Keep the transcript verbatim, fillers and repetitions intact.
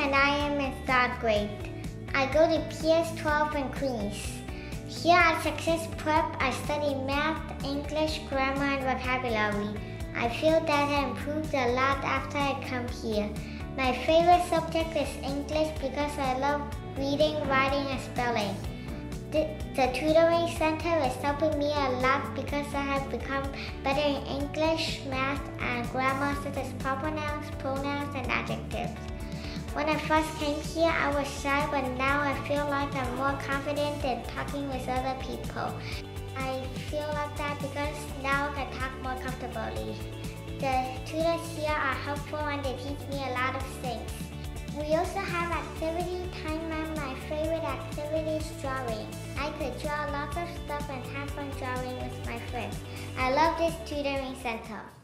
and I am in third grade. I go to P S twelve in Queens. Here at Success Prep, I study math, English, grammar, and vocabulary. I feel that I improved a lot after I come here. My favorite subject is English because I love reading, writing, and spelling. The, the tutoring center is helping me a lot because I have become better in English, math, and grammar such as proper nouns, pronouns, and adjectives. When I first came here, I was shy, but now I feel like I'm more confident in talking with other people. I feel like that because now I can talk more comfortably. The tutors here are helpful and they teach me a lot of things. We also have activity time and my favorite activity is drawing. I could draw lots of stuff and have fun drawing with my friends. I love this tutoring center.